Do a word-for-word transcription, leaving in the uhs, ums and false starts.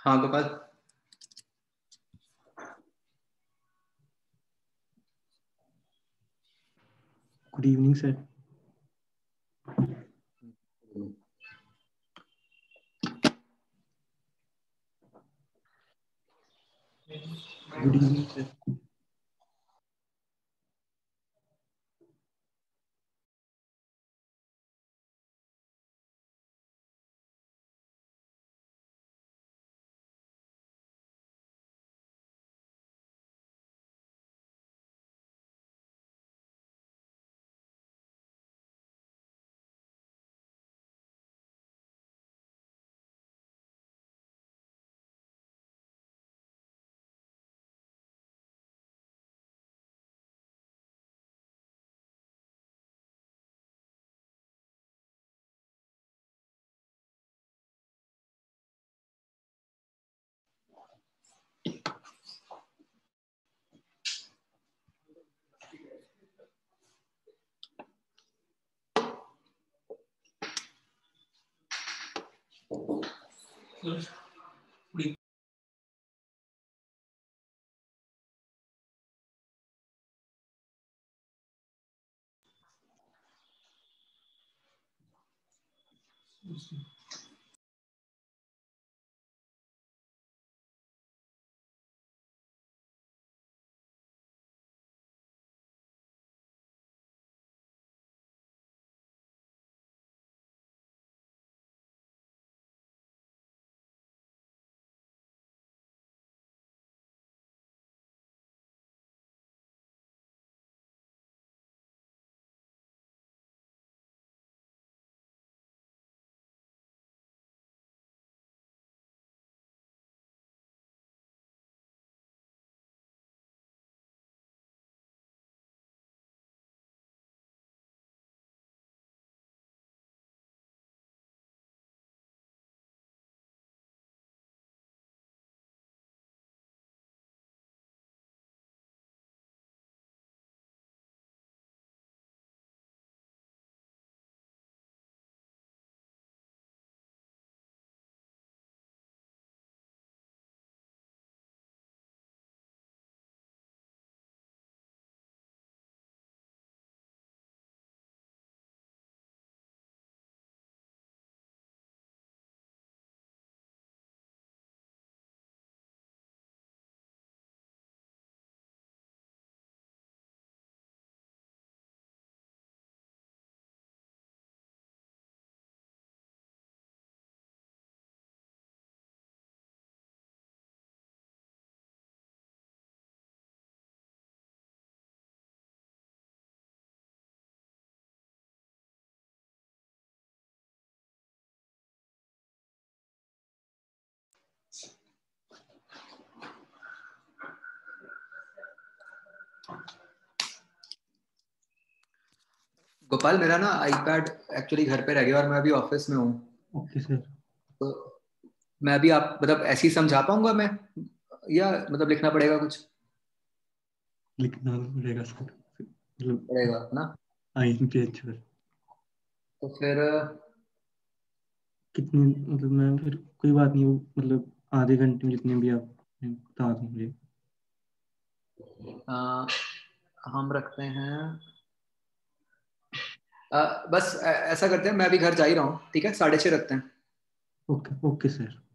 हाँ Gopal. Good evening sir. Good evening sir. Gopal मेरा ना आईपैड एक्चुअली घर पे रह गया और मैं अभी ऑफिस में हूँ। Okay sir. तो मैं अभी आप मतलब ऐसे ही समझा पाऊंगा मैं, या मतलब लिखना पड़ेगा कुछ? लिखना तो पड़ेगा सर, मतलब पड़ेगा ना। आई पेज पर। तो फिर कितनी मतलब मैं फिर कोई बात नहीं, वो मतलब आधे घंटे में जितने भी आप बता दो मुझे। आ, हम रखते हैं आ, बस ऐ- ऐसा करते हैं, मैं अभी घर जा ही रहा हूँ, ठीक है साढ़े छः रखते हैं। Okay okay sir.